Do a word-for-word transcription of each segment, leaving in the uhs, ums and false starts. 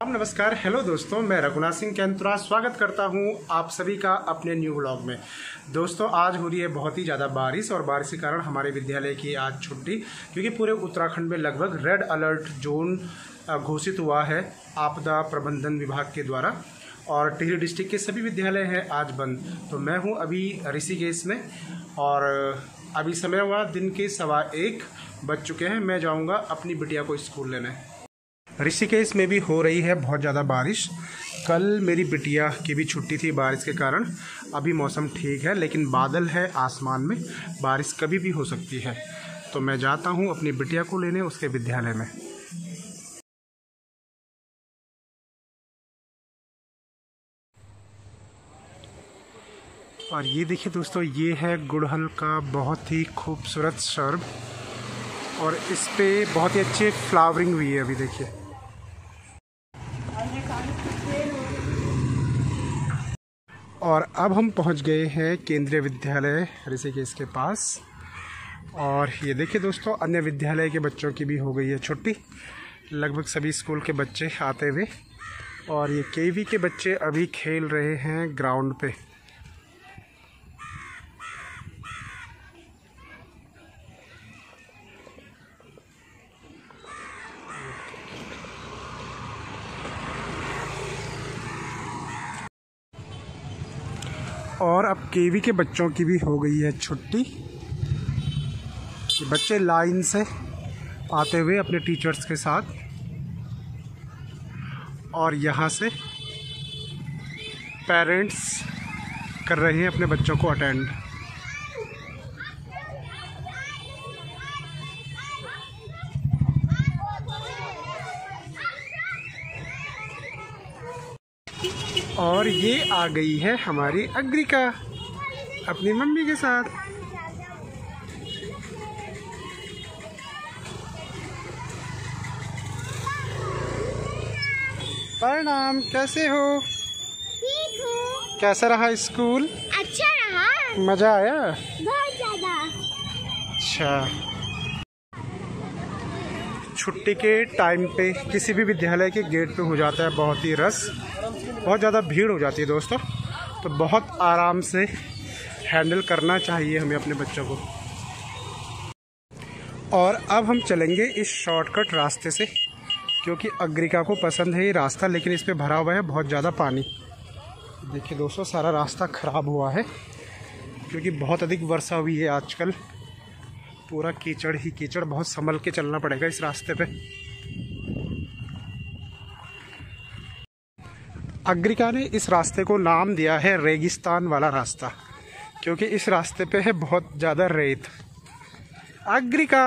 नमस्कार, हेलो दोस्तों, मैं रघुनाथ सिंह कैंतुरा स्वागत करता हूं आप सभी का अपने न्यू व्लॉग में। दोस्तों, आज हो रही है बहुत ही ज़्यादा बारिश और बारिश के कारण हमारे विद्यालय की आज छुट्टी, क्योंकि पूरे उत्तराखंड में लगभग रेड अलर्ट जोन घोषित हुआ है आपदा प्रबंधन विभाग के द्वारा और टिहरी डिस्ट्रिक्ट के सभी विद्यालय हैं आज बंद। तो मैं हूँ अभी ऋषिकेश में और अभी समय हुआ दिन के सवा एक बज चुके हैं। मैं जाऊँगा अपनी बिटिया को स्कूल लेने। ऋषिकेश में भी हो रही है बहुत ज़्यादा बारिश। कल मेरी बिटिया की भी छुट्टी थी बारिश के कारण। अभी मौसम ठीक है लेकिन बादल है आसमान में, बारिश कभी भी हो सकती है। तो मैं जाता हूँ अपनी बिटिया को लेने उसके विद्यालय में। और ये देखिए दोस्तों, ये है गुड़हल का बहुत ही खूबसूरत सर्ब और इस पे बहुत ही अच्छी फ्लावरिंग हुई है। अभी देखिए, और अब हम पहुंच गए हैं केंद्रीय विद्यालय ऋषिकेश के पास। और ये देखिए दोस्तों, अन्य विद्यालय के बच्चों की भी हो गई है छुट्टी, लगभग सभी स्कूल के बच्चे आते हुए। और ये केवी के बच्चे अभी खेल रहे हैं ग्राउंड पे। और अब केवी के बच्चों की भी हो गई है छुट्टी। बच्चे लाइन से आते हुए अपने टीचर्स के साथ, और यहाँ से पेरेंट्स कर रहे हैं अपने बच्चों को अटेंड। और ये आ गई है हमारी अग्रिका अपनी मम्मी के साथ। प्रणाम, कैसे हो? ठीक हूँ। कैसा रहा स्कूल? अच्छा रहा। मजा आया? बहुत ज्यादा। अच्छा, छुट्टी के टाइम पे किसी भी विद्यालय के गेट पे हो जाता है बहुत ही रश, बहुत ज़्यादा भीड़ हो जाती है दोस्तों। तो बहुत आराम से हैंडल करना चाहिए हमें अपने बच्चों को। और अब हम चलेंगे इस शॉर्टकट रास्ते से, क्योंकि अग्रिका को पसंद है ये रास्ता, लेकिन इस पे भरा हुआ है बहुत ज़्यादा पानी। देखिए दोस्तों, सारा रास्ता ख़राब हुआ है क्योंकि बहुत अधिक वर्षा हुई है आजकल। पूरा कीचड़ ही कीचड़, बहुत संभल के चलना पड़ेगा इस रास्ते पे। अग्रिका ने इस रास्ते को नाम दिया है रेगिस्तान वाला रास्ता, क्योंकि इस रास्ते पे है बहुत ज़्यादा रेत। अग्रिका,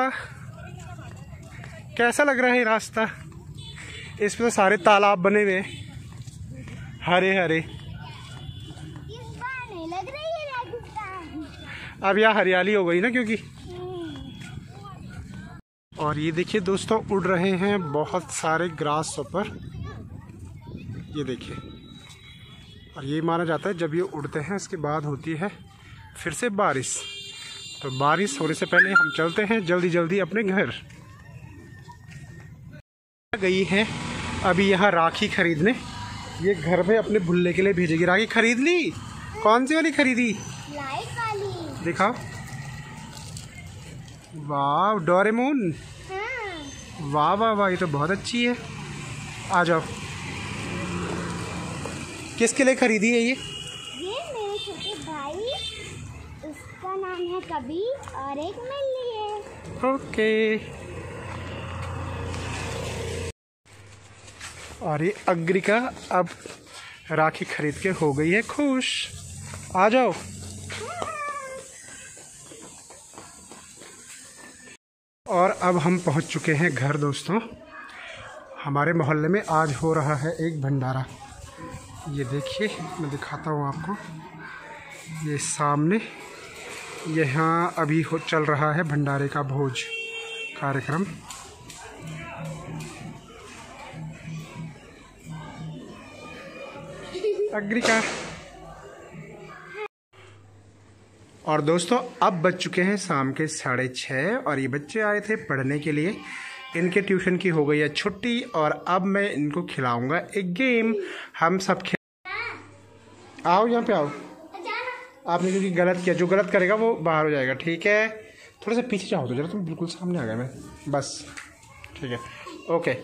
कैसा लग रहा है रास्ता? इस पे तो सारे तालाब बने हुए हरे हरे। इस बार नहीं लग रही है रेगिस्तान। अब यहाँ हरियाली हो गई ना क्योंकि। और ये देखिए दोस्तों, उड़ रहे हैं बहुत सारे ग्रास ऊपर, ये देखिए। और ये माना जाता है जब ये उड़ते हैं उसके बाद होती है फिर से बारिश। तो बारिश होने से पहले हम चलते हैं जल्दी जल्दी अपने घर। गई है अभी यहाँ राखी खरीदने, ये घर में अपने भुल्ले के लिए भेजेगी। राखी खरीद ली? कौन सी वाली खरीदी? लाइट वाली। दिखाओ। वाह, डोरेमोन। हाँ। वाह वाह वाह, ये तो बहुत अच्छी है। आ जाओ। किसके लिए खरीदी है ये? ये मेरे छोटे भाई, उसका नाम है कबीर और एक मिल्ली है। ओके। और ये अग्रिका अब राखी खरीद के हो गई है खुश। आ जाओ। और अब हम पहुंच चुके हैं घर दोस्तों। हमारे मोहल्ले में आज हो रहा है एक भंडारा। ये देखिए, मैं दिखाता हूँ आपको। ये सामने यहाँ अभी हो चल रहा है भंडारे का भोज कार्यक्रम। अग्रिका। और दोस्तों, अब बज चुके हैं शाम के साढ़े छः और ये बच्चे आए थे पढ़ने के लिए। इनके ट्यूशन की हो गई है छुट्टी और अब मैं इनको खिलाऊंगा एक गेम। हम सब खेल आओ यहाँ पे आओ। आपने क्योंकि गलत किया, जो गलत करेगा वो बाहर हो जाएगा, ठीक है। थोड़ा सा पीछे जाओ तो जरा, तुम बिल्कुल सामने आ गए मैं, बस ठीक है। ओके,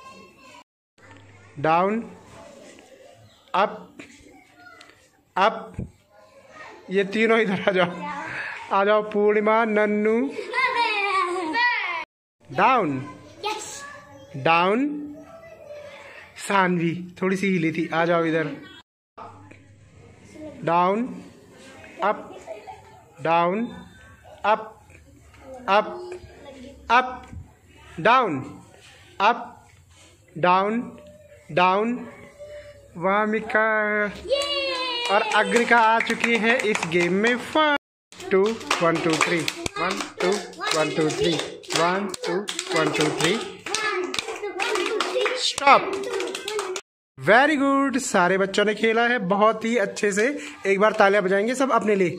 डाउन, अप, अप, ये तीनों इधर आ जाओ, आ जाओ। पूर्णिमा, नन्नू, डाउन, डाउन, सानवी थोड़ी सी हिली थी, आ जाओ इधर। Down, up, down, up, up, up, down, up, down, down. Vamika और अग्निका आ चुकी है इस गेम में। First two one two three, one two one two three, one two one two three, stop. Very good, सारे बच्चों ने खेला है बहुत ही अच्छे से। एक बार तालियां बजाएंगे सब अपने लिए।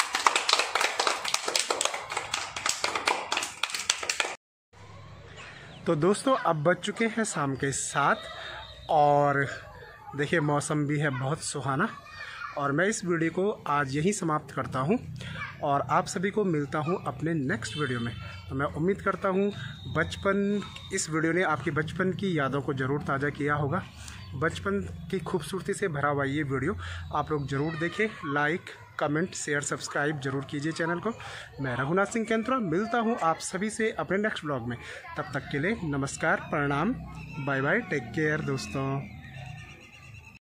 तो दोस्तों अब बज चुके हैं शाम के सात और देखिए मौसम भी है बहुत सुहाना और मैं इस वीडियो को आज यहीं समाप्त करता हूं और आप सभी को मिलता हूं अपने नेक्स्ट वीडियो में। तो मैं उम्मीद करता हूं बचपन, इस वीडियो ने आपकी बचपन की यादों को ज़रूर ताज़ा किया होगा। बचपन की खूबसूरती से भरा हुआ ये वीडियो आप लोग ज़रूर देखें। लाइक, कमेंट, शेयर, सब्सक्राइब जरूर कीजिए चैनल को। मैं रघुनाथ सिंह केंत्रा मिलता हूं आप सभी से अपने नेक्स्ट ब्लॉग में। तब तक के लिए नमस्कार, प्रणाम, बाय बाय, टेक केयर दोस्तों।